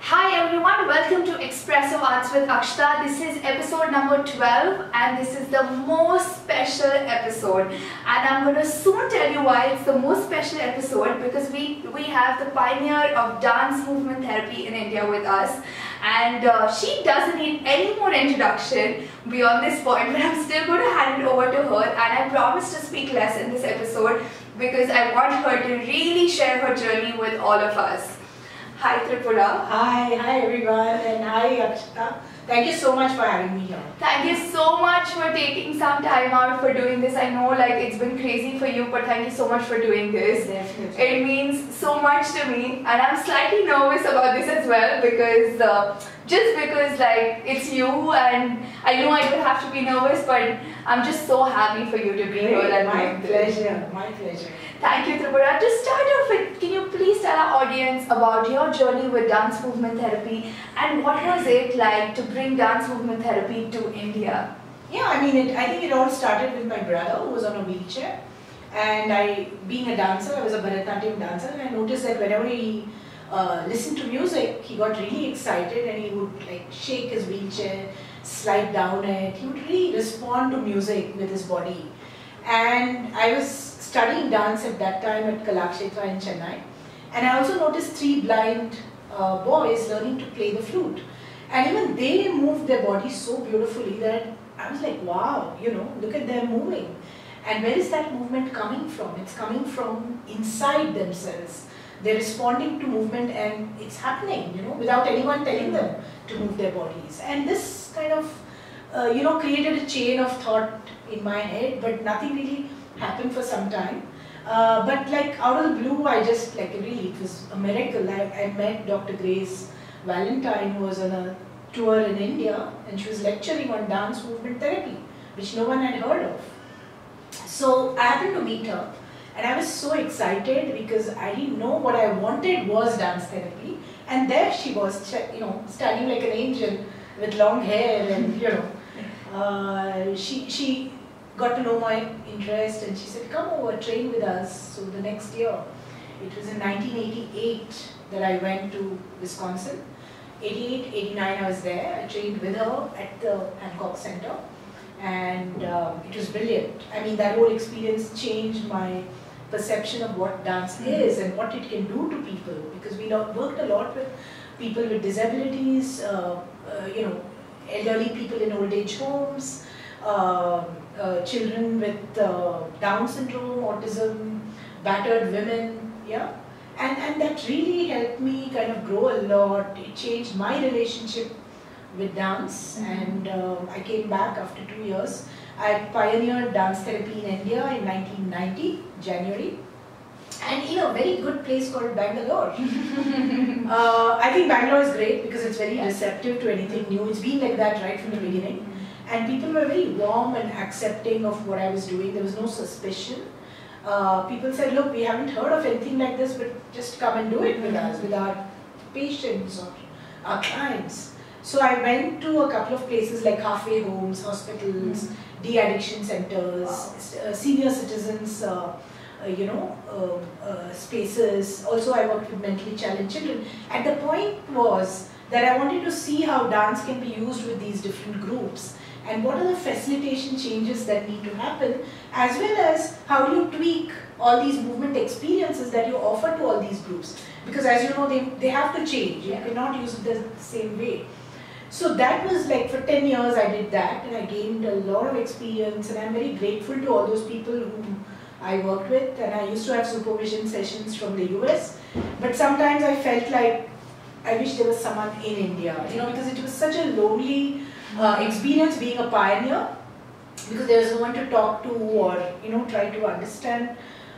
Hi everyone, welcome to Expressive Arts with Akshata. This is episode number 12 and this is the most special episode. And I'm going to soon tell you why it's the most special episode, because we have the pioneer of dance movement therapy in India with us. And she doesn't need any more introduction beyond this point, but I'm still going to hand it over to her. And I promise to speak less in this episode because I want her to really share her journey with all of us. Hi Tripura. Hi everyone, and hi Akshata. Thank you so much for having me here. Thank you so much for taking some time out for doing this. I know it's been crazy for you, but thank you so much for doing this. Definitely. It means so much to me, and I'm slightly nervous about this as well because just because it's you, and I know I would have to be nervous, but I'm just so happy for you to be here. And my pleasure, my pleasure. Thank you, Tripura. To start off with, can you please tell our audience about your journey with dance movement therapy and what was it like to bring dance movement therapy to India? Yeah, I think it all started with my brother who was on a wheelchair, and being a dancer, I was a Bharatanatyam dancer, and I noticed that whenever he listened to music, he got really excited and he would shake his wheelchair, slide down it. He would really respond to music with his body. And I was studying dance at that time at Kashyap in Chennai, and I also noticed 3 blind boys learning to play the flute, and even they moved their bodies so beautifully that I was like, wow, look at them moving. And where is that movement coming from? It's coming from inside themselves. They're responding to movement and it's happening, without anyone telling them to move their bodies. And this kind of created a chain of thought in my head, but nothing really happened for some time. But out of the blue, I just it was a miracle. I met Dr. Grace Valentine, who was on a tour in India, and she was lecturing on dance movement therapy, which no one had heard of. So I happened to meet her, and I was so excited because I didn't know what I wanted was dance therapy, and there she was, standing like an angel with long hair, and she got to know my interest, and she said, come over, train with us. So the next year, it was in 1988 that I went to Wisconsin. 88, 89 I was there. I trained with her at the Hancock Center, and it was brilliant. That whole experience changed my perception of what dance is and what it can do to people, because we worked a lot with people with disabilities, elderly people in old age homes, children with Down syndrome, autism, battered women, and that really helped me kind of grow a lot. It changed my relationship with dance, and I came back after 2 years. I pioneered dance therapy in India in 1990, January, and in a very good place called Bangalore. I think Bangalore is great because it's very receptive to anything new. It's been like that right from the beginning. And people were very warm and accepting of what I was doing. There was no suspicion. People said, look, we haven't heard of anything like this, but just come and do it with us, with our patients or our clients. So I went to a couple of places like halfway homes, hospitals, de-addiction centers, senior citizens, spaces. Also I worked with mentally challenged children. And the point was that I wanted to see how dance can be used with these different groups, and what are the facilitation changes that need to happen, as well as how do you tweak all these movement experiences that you offer to all these groups, because as you know, they have to change. You cannot use it the same way. So that was for 10 years I did that, and I gained a lot of experience, and I'm very grateful to all those people whom I worked with. And I used to have supervision sessions from the US, but sometimes I felt like I wish there was someone in India, because it was such a lonely experience being a pioneer, because there was no one to talk to or try to understand,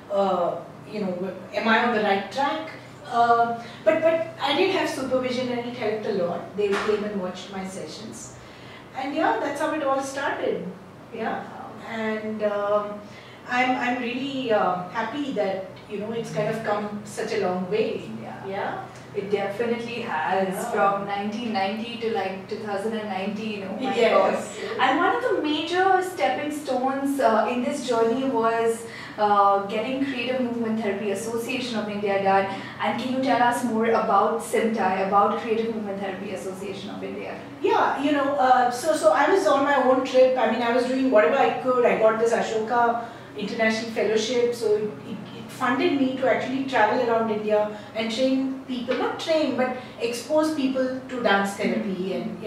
am I on the right track? But I did have supervision, and it helped a lot. They came and watched my sessions, and that's how it all started. And I'm really happy that it's kind of come such a long way. It definitely has, from 1990 to 2019, oh my God. And one of the major stepping stones in this journey was getting Creative Movement Therapy Association of India done. And can you tell us more about CMTI, about Creative Movement Therapy Association of India? Yeah, so I was on my own trip. I mean, I was doing whatever I could. I got this Ashoka International Fellowship, so it funded me to actually travel around India and train people, not train, but expose people to dance therapy. And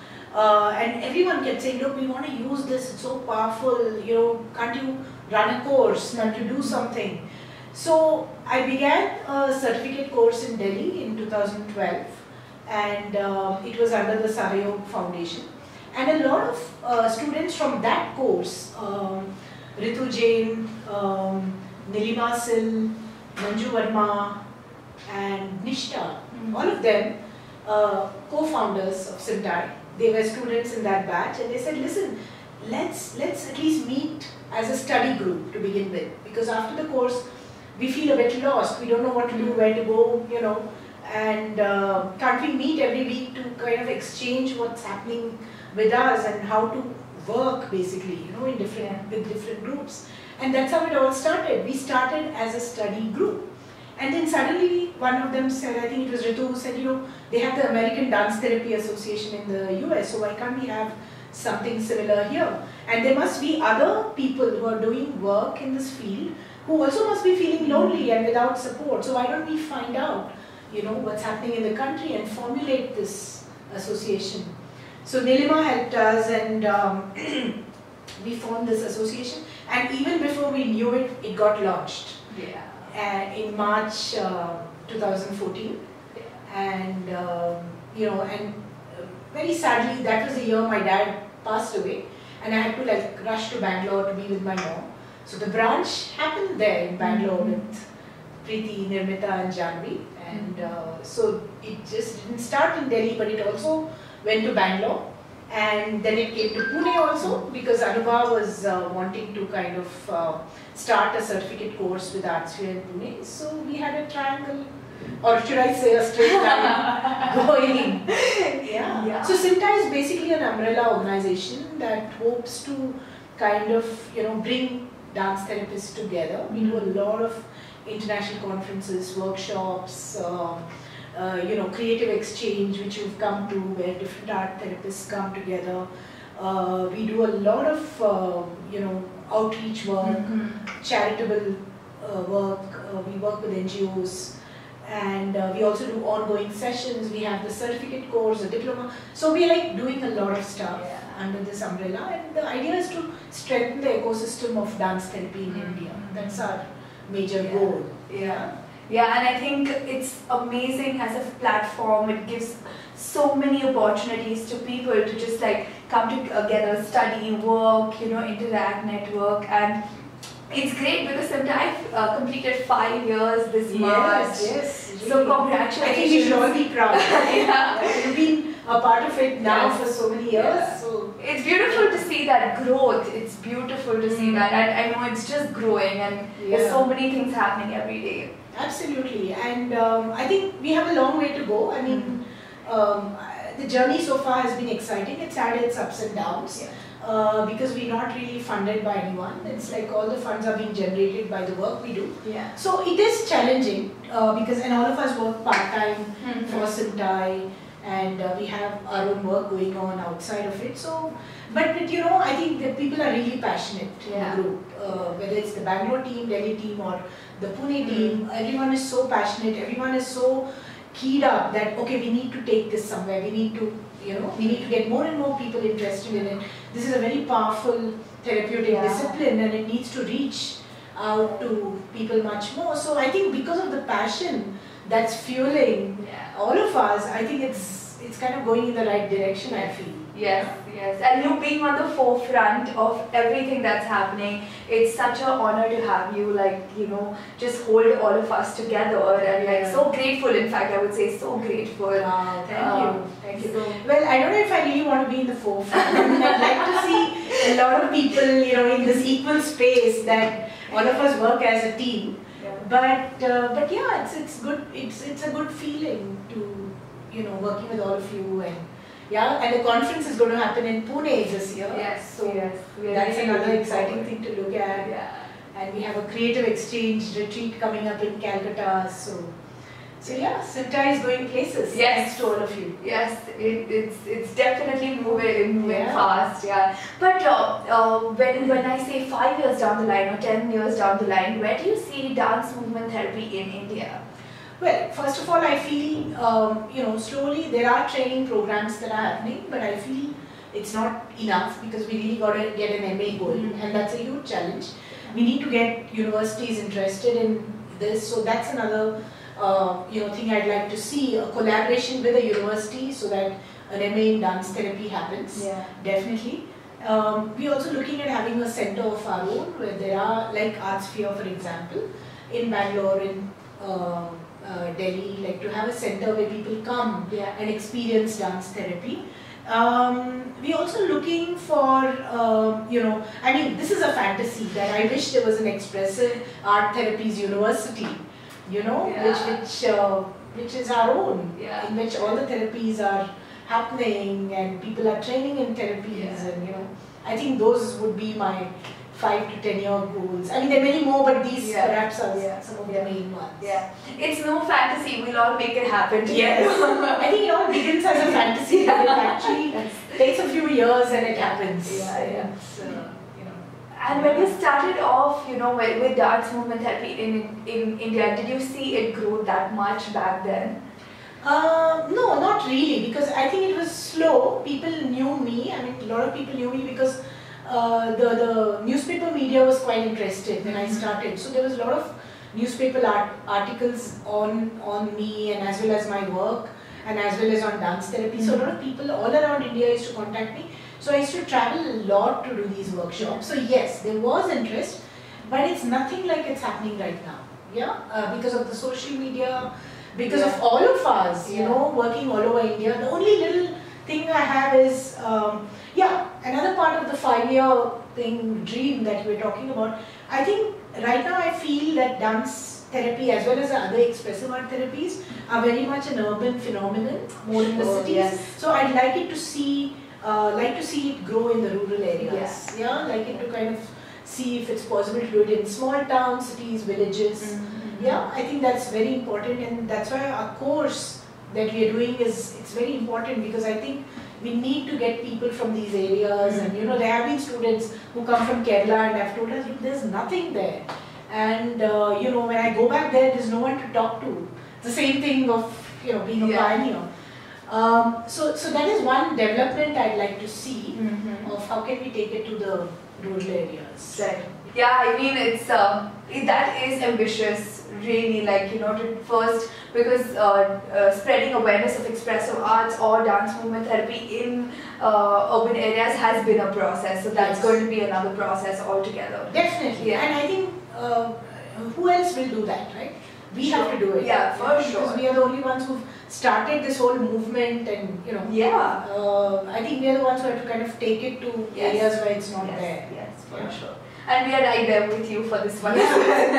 and everyone kept saying, look, we want to use this, it's so powerful, can't you run a course, can't you do something? So I began a certificate course in Delhi in 2012, and it was under the Sahyog Foundation. And a lot of students from that course, Ritu Jain, Nilima Sil, Manju Verma, and Nishta, all of them co-founders of CMTI. They were students in that batch, and they said, listen, let's at least meet as a study group to begin with, because after the course we feel a bit lost, we don't know what to do, where to go, and can't we meet every week to kind of exchange what's happening with us and how to work basically, with different groups. And that's how it all started. We started as a study group. And then suddenly one of them said, I think it was Ritu, who said, they have the American Dance Therapy Association in the US, so why can't we have something similar here? And there must be other people who are doing work in this field who also must be feeling lonely and without support. So why don't we find out, what's happening in the country and formulate this association? So Nilima helped us, and we formed this association. And even before we knew it, it got launched. Yeah. In March 2014, and and very sadly, that was the year my dad passed away, and I had to rush to Bangalore to be with my mom. So the branch happened there in Bangalore with Preeti, Nirmita, and Janvi, and so it just didn't start in Delhi, but it also went to Bangalore. And then it came to Pune also, because Anubha was wanting to kind of start a certificate course with Artsphere in Pune. So we had a triangle, or should I say a straight line going. Yeah. So CMTI is basically an umbrella organization that hopes to kind of bring dance therapists together. We do a lot of international conferences, workshops, creative exchange, which you've come to, where different art therapists come together. We do a lot of, outreach work, charitable work. We work with NGOs, and we also do ongoing sessions. We have the certificate course, the diploma. So we are doing a lot of stuff under this umbrella. And the idea is to strengthen the ecosystem of dance therapy in India. That's our major goal. Yeah, and I think it's amazing as a platform. It gives so many opportunities to people to just come together, study, work, interact, network, and it's great because CMTI completed 5 years this March. Yes. So congratulations. I think we should all be proud. Yeah. You've been a part of it now for so many years. Yeah. So it's beautiful to see that growth. It's beautiful to see that, and I know it's just growing, and there's so many things happening every day. Absolutely, and I think we have a long way to go. I mean, the journey so far has been exciting. It's had its ups and downs because we're not really funded by anyone. It's all the funds are being generated by the work we do. Yeah. So it is challenging because all of us work part-time for CMTI, and we have our own work going on outside of it. So, but I think that people are really passionate in the group, whether it's the Bangalore team, Delhi team, or the Pune team. Everyone is so passionate, everyone is so keyed up that, okay, we need to take this somewhere, we need to, we need to get more and more people interested in it. This is a very powerful therapeutic discipline, and it needs to reach out to people much more. So I think because of the passion that's fueling all of us, I think it's kind of going in the right direction, I feel. Yes, and you being on the forefront of everything that's happening, it's such an honor to have you, just hold all of us together, and so grateful. In fact, I would say so grateful. Thank you. Well, I don't know if I really want to be in the forefront. I'd like to see a lot of people, in this equal space that all of us work as a team. But yeah, it's good. It's a good feeling to working with all of you, and the conference is going to happen in Pune this year. Yes, so that's another exciting thing to look at. and we have a creative exchange retreat coming up in Calcutta. So yeah, Sinta is going places. Yes. Thanks to all of you. Yes, it's definitely moving Yeah. fast, yeah. But when I say 5 years down the line or 10 years down the line, where do you see dance movement therapy in India? Well, first of all, I feel slowly there are training programs that are happening, but I feel it's not enough because we really got to get an MA going, and that's a huge challenge. We need to get universities interested in this, so that's another thing I'd like to see, a collaboration with a university so that an MA in dance therapy happens. Yeah. Definitely. We're also looking at having a center of our own where there are, like Artsphere for example, in Bangalore, in Delhi, like to have a center where people come and experience dance therapy. We're also looking for, I mean, this is a fantasy that I wish there was an Expressive Art Therapies University, which is our own, in which all the therapies are happening and people are training in therapies, and I think those would be my 5 to 10 year goals. I mean, there are many more, but these perhaps are some of the main ones. Yeah, it's no fantasy. We'll all make it happen. Yes, I think it all begins as a fantasy, but it actually takes a few years and it happens. Yeah. And when you started off, with dance movement therapy in India, did you see it grow that much back then? No, not really, because I think it was slow. People knew me. I mean, a lot of people knew me because the newspaper media was quite interested when I started. So there was a lot of newspaper articles on me, and as well as my work, and as well as on dance therapy. So a lot of people all around India used to contact me. So I used to travel a lot to do these workshops. So yes, there was interest, but it's nothing like it's happening right now. Because of the social media, because of all of us, working all over India. The only little thing I have is, another part of the 5-year dream that we're talking about. I think right now I feel that dance therapy as well as the other expressive art therapies are very much an urban phenomenon, more in the cities. Yes. So I'd like it to see it grow in the rural areas. Like it to kind of see if it's possible to do it in small towns, cities, villages. I think that's very important, and that's why our course that we are doing it's very important, because I think we need to get people from these areas, and there have been students who come from Kerala and have told us, look, there's nothing there, and when I go back there, there's no one to talk to. It's the same thing of being a pioneer. So that is one development I'd like to see of how can we take it to the rural areas. Right. Yeah, I mean it's that is ambitious, really. Like to first, because spreading awareness of expressive arts or dance movement therapy in urban areas has been a process. So that's going to be another process altogether. Definitely. And I think who else will do that, right? We have to do it. Yeah, for sure. Because we are the only ones who've started this whole movement, and I think we are the ones who have to kind of take it to areas where it's not there. Yes, for sure. And we are right there with you for this one.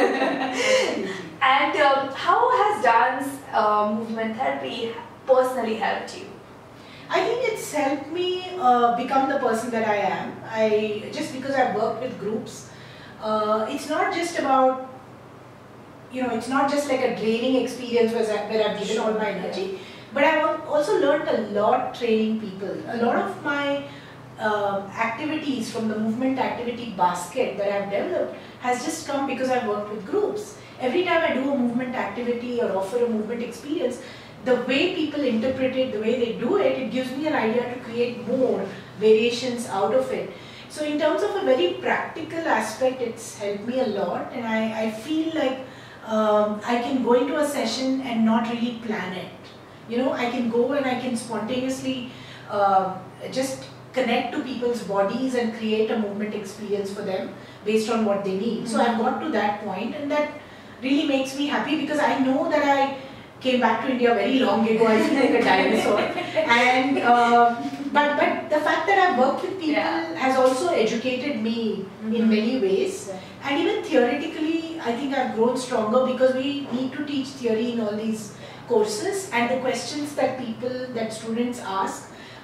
And how has dance movement therapy personally helped you? I think it's helped me become the person that I am. Just because I've worked with groups, it's not just about, it's not just like a draining experience where I've given all my energy, but I've also learned a lot training people. A lot of my activities from the movement activity basket that I've developed has just come because I've worked with groups. Every time I do a movement activity or offer a movement experience, the way people interpret it, the way they do it, it gives me an idea to create more variations out of it. So in terms of a very practical aspect, it's helped me a lot, and I feel like I can go into a session and not really plan it. I can go and I can spontaneously just connect to people's bodies and create a movement experience for them based on what they need. So I've got to that point, and that really makes me happy, because I know that I came back to India very long ago. I feel like a dinosaur. And but the fact that I've worked with people has also educated me in many ways. And even theoretically, I think I've grown stronger, because we need to teach theory in all these courses, and the questions that students ask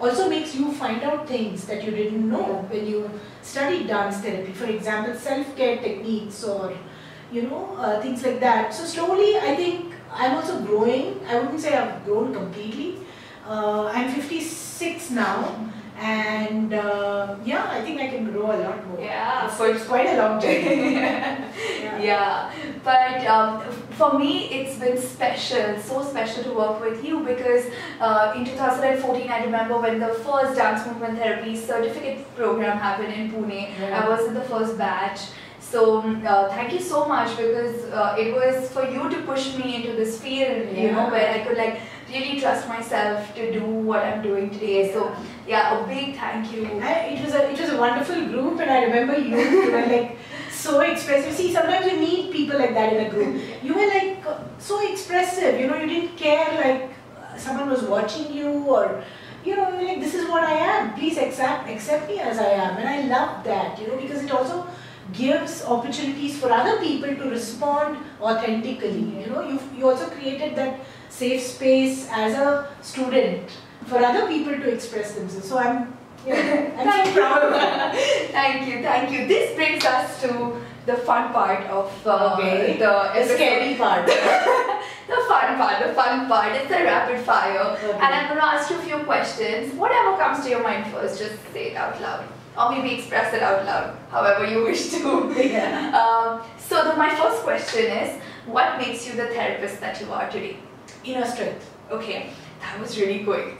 also makes you find out things that you didn't know when you studied dance therapy. For example, self-care techniques or things like that. So slowly, I think I'm also growing. I wouldn't say I've grown completely. I'm 56 now, and I think I can grow a lot more. Yeah, it's quite a long journey. Yeah, but for me it's been special, so special to work with you because in 2014 I remember when the first dance movement therapy certificate program happened in Pune. I was in the first batch. So thank you so much because it was for you to push me into this field, where I could really trust myself to do what I'm doing today. So yeah, a big thank you. It was a wonderful group, and I remember you were so expressive. See, sometimes you need people like that in a group. You were so expressive. You didn't care someone was watching you or. You're this is what I am. Please accept me as I am, and I love that. Because it also gives opportunities for other people to respond authentically. You also created that safe space as a student for other people to express themselves. So I'm so proud of that. Thank you. This brings us to the fun part of the scary part. The fun part. It's a rapid fire. Okay. And I'm going to ask you a few questions. Whatever comes to your mind first, just say it out loud. Or maybe express it out loud, however you wish to. Yeah. So my first question is, what makes you the therapist that you are today? Inner strength. Okay, that was really quick.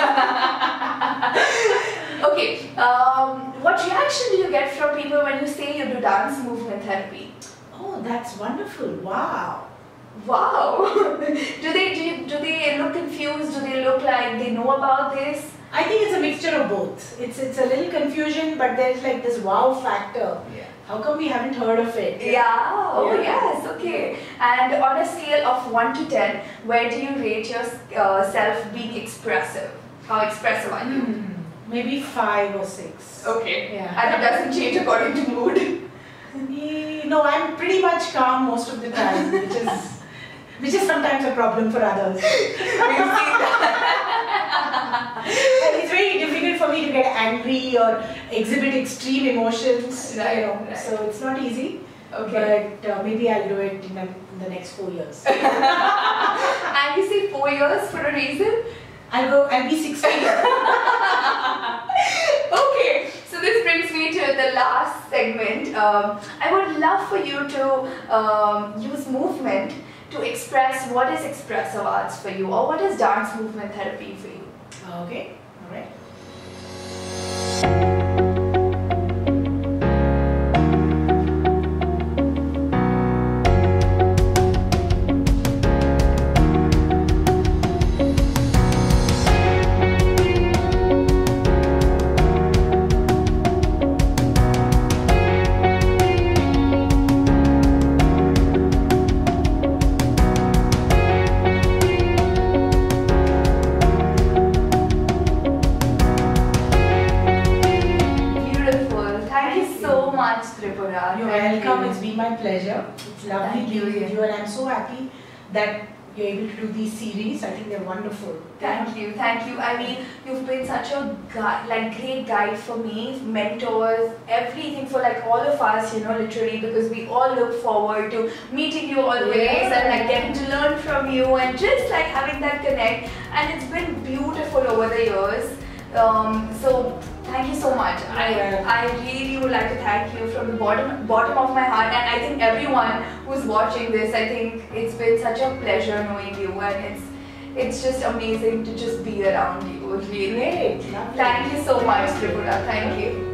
Okay, what reaction do you get from people when you say you do dance movement therapy? Oh, that's wonderful. Wow. Do they look confused? Do they look like they know about this? I think it's a mixture of both. It's a little confusion, but there's this wow factor. Yeah. How come we haven't heard of it? Yeah. Oh yes. Okay. And on a scale of 1 to 10, where do you rate yourself being expressive? How expressive are you? Maybe 5 or 6. Okay. Yeah. And it doesn't change according to mood. No, I'm pretty much calm most of the time, which is sometimes a problem for others. It's very difficult for me to get angry or exhibit extreme emotions. Right. So it's not easy. Okay. But maybe I'll do it in the next 4 years. And you say 4 years for a reason? I'll be 60. Okay, so this brings me to the last segment. I would love for you to use movement to express what is expressive arts for you, or what is dance movement therapy for you. Okay, all right. Tripura. You're welcome. It's been my pleasure. It's lovely being with you, and I'm so happy that you're able to do these series. I think they're wonderful. Thank you. I mean, you've been such a great guide for me, mentors, everything for all of us, literally, because we all look forward to meeting you always and getting to learn from you and just having that connect. And it's been beautiful over the years. So thank you so much. I really would like to thank you from the bottom of my heart, and I think everyone who's watching this, I think it's been such a pleasure knowing you, and it's just amazing to just be around you. Really. Great. Thank you so much, Tripura. Thank you.